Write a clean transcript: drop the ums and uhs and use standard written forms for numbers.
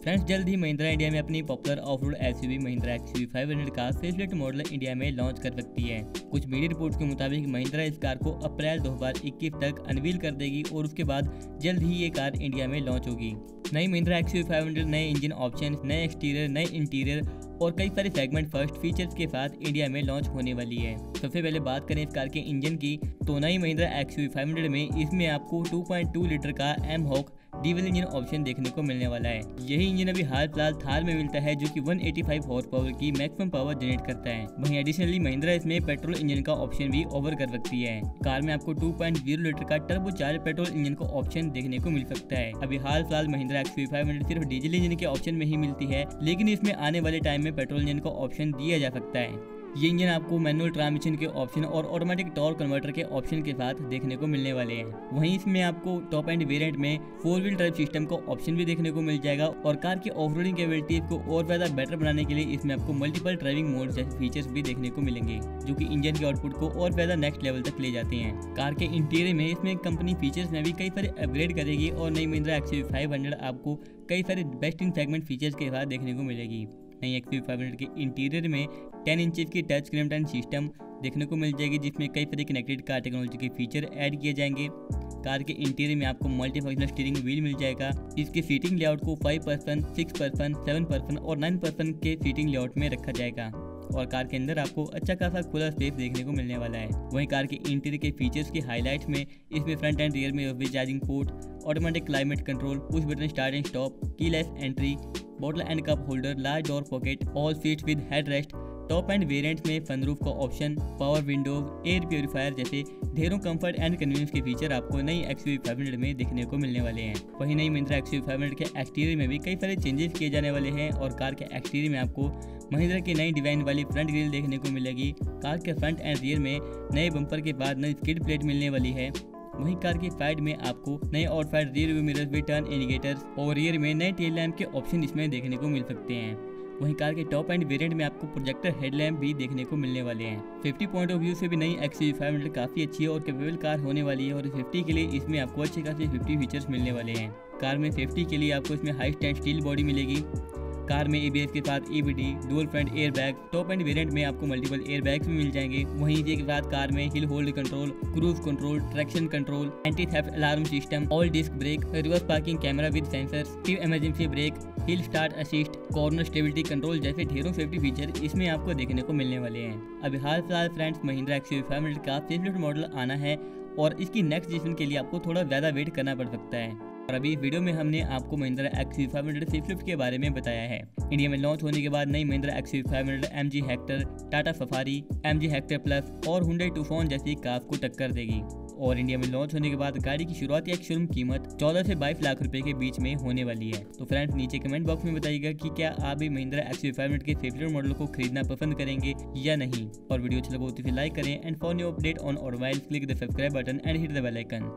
Friends, जल्द ही Mahindra India में अपनी popular off road SUV Mahindra XUV 500 का फेसलिफ्ट मॉडल इंडिया में लॉन्च कर सकती है। कुछ मीडिया रिपोर्ट्स के मुताबिक महिंद्रा इस कार को अप्रैल 2021 तक अनवील कर देगी और उसके बाद जल्द ही ये कार इंडिया में लॉन्च होगी। नई महिंद्रा एक्सयूवी 500 नए इंजन ऑप्शन, नए एक्सटीरियर, नए इंटीरियर और कई सारे सेगमेंट फर्स्ट फीचर्स के साथ इंडिया में लॉन्च होने वाली है। सबसे पहले बात करें इस कार के इंजन की, तो नई महिंद्रा एक्सयूवी 500 में इसमें आपको 2.2 लीटर का एम-हॉक डीजल इंजन ऑप्शन देखने को मिलने वाला है। यही इंजन अभी हाल फिलहाल थार में मिलता है जो कि 185 हॉर्स पावर की मैक्सिमम पावर जनरेट करता है। वहीं एडिशनली महिंद्रा इसमें पेट्रोल इंजन का ऑप्शन भी ऑफर कर सकती है। कार में आपको 2.0 लीटर का टर्बो चार्ज पेट्रोल इंजन का ऑप्शन देखने को मिल सकता है। अभी हाल फिलहाल महिंद्रा एक्सयूवी 500 सिर्फ डीजल इंजन के ऑप्शन में ही मिलती है, लेकिन इसमें आने वाले टाइम में पेट्रोल इंजन का ऑप्शन दिया जा सकता है। ये इंजन आपको मैनुअल ट्रांसमिशन के ऑप्शन और ऑटोमेटिक टॉर्क कन्वर्टर के ऑप्शन के साथ देखने को मिलने वाले हैं। वहीं इसमें आपको टॉप एंड वेरिएंट में 4 व्हील ड्राइव सिस्टम का ऑप्शन भी देखने को मिल जाएगा और कार की ऑफ रोडिंग कैपेबिलिटी को और ज्यादा बेटर बनाने के लिए इसमें आपको मल्टीपल ड्राइविंग मोड जैसे फीचर्स भी देखने को मिलेंगे, जो कि इंजन के आउटपुट को और ज्यादा नेक्स्ट लेवल तक ले जाते हैं। कार के इंटीरियर में इसमें कंपनी फीचर्स में भी कई सारे अपग्रेड करेगी और नई महिंद्रा एक्सयूवी 500 आपको कई सारे बेस्ट इन सेगमेंट फीचर्स के साथ देखने को मिलेगी। नई एक्सयूवी 500 के इंटीरियर में 10 इंचेस की टच स्क्रीन टच सिस्टम देखने को मिल जाएगी, जिसमें कई सारे कनेक्टेड कार टेक्नोलॉजी के फीचर ऐड किए जाएंगे। कार के इंटीरियर में आपको मल्टी फंक्शनल स्टीयरिंग व्हील मिल जाएगा। इसके सीटिंग लेआउट को 5 पर्सन, 6 पर्सन, 7 पर्सन और 9 पर्सन के सीटिंग लेआउट में रखा जाएगा और कार के अंदर आपको अच्छा खासा खुला स्पेस देखने को मिलने वाला है। वहीं कार के इंटीरियर के फीचर्स की हाईलाइट्स में इसमें फ्रंट एंड रियर में USB charging port, automatic climate control, push button start and stop, keyless entry, bottle and cup holder, large door pocket, all seats with head rest, top end variants में sunroof का option, power windows, air purifier जैसे ढेरों comfort and convenience के feature आपको नई XUV 500 में देखने को मिलने वाले हैं। वहीं नई महिंद्रा एक्सयूवी 500 के एक्सटीरियर में भी कई सारे चेंजेस किए जाने वाले हैं और कार के एक्सटीरियर में आपको महिंद्रा की नई डिजाइन वाली फ्रंट ग्रिल देखने को मिलेगी। कार के फ्रंट एंड रियर में नए बम्पर के बाद नई स्किड प्लेट मिलने वाली है। वहीं कार की साइड में आपको नए और साइड रियर व्यू मिरर्स भी, टर्न इंडिकेटर्स और रियर में नए टेल लैंप के ऑप्शन इसमें देखने को मिल सकते हैं। वहीं कार के टॉप एंड वेरिएंट में आपको प्रोजेक्टर हेडलैम्प भी देखने को मिलने वाले हैं। सेफ्टी पॉइंट ऑफ व्यू से भी नई एक्सयूवी 500 काफी अच्छी है और कैपेबल कार होने वाली है और सेफ्टी के लिए इसमें आपको अच्छे खासे सेफ्टी फीचर्स मिलने वाले हैं। कार में सेफ्टी के लिए आपको इसमें हाई स्टैंड स्टील बॉडी मिलेगी। कार में एबीएस के साथ EBD, dual front air bag, top end variant में आपको मल्टीपल एयर बैग्स भी मिल जाएंगे। वहीं इसी के साथ कार में hill hold control, cruise control, traction control, anti theft alarm system, all disc brake, reverse parking camera with sensors, active emergency brake, hill start assist, corner stability control जैसे ढेरों safety feature इसमें आपको देखने को मिलने वाले हैं। अभी हाल फिलहाल फ्रेंड्स महिंद्रा एक्सयूवी 500 का फेसलिफ्ट मॉडल आना है और इसकी नेक्स्ट जनरेशन के लिए आपको थोड़ा ज्यादा वेट करना पड़ सकता है। और अभी इस वीडियो में हमने आपको महिंद्रा एक्सयूवी 500 फेसलिफ्ट के बारे में बताया है। इंडिया में लॉन्च होने के बाद नई Mahindra XUV 500 MG Hector, Tata Safari, MG Hector plus और हुंडई टूफॉन जैसी कार्स को टक्कर देगी। और इंडिया में लॉन्च होने के बाद गाड़ी की शुरुआती एक शोरूम कीमत 14 से 22 लाख रुपए के बीच में होने वाली है। तो फ्रेंड्स, नीचे कमेंट बॉक्स में बताइएगा कि क्या आप भी महिंद्रा एक्सयूवी 500 के फेवरेट मॉडल को खरीदना पसंद करेंगे या नहीं। और वीडियो अच्छा लगा तो लाइक करें and for new update on automobiles click the subscribe button and hit the bell icon.